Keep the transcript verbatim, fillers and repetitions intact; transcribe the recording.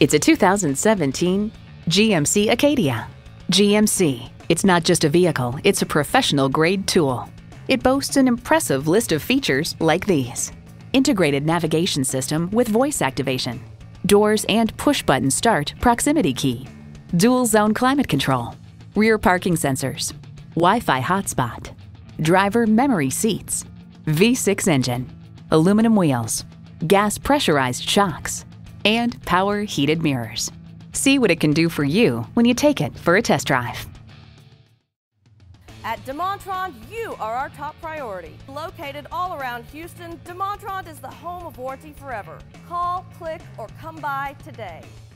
It's a two thousand seventeen G M C Acadia. G M C, it's not just a vehicle, it's a professional-grade tool. It boasts an impressive list of features like these: integrated navigation system with voice activation, doors and push-button start proximity key, dual-zone climate control, rear parking sensors, Wi-Fi hotspot, driver memory seats, V six engine, aluminum wheels, gas pressurized shocks, and power heated mirrors. See what it can do for you when you take it for a test drive. At DeMontrond, you are our top priority. Located all around Houston, DeMontrond is the home of warranty forever. Call, click, or come by today.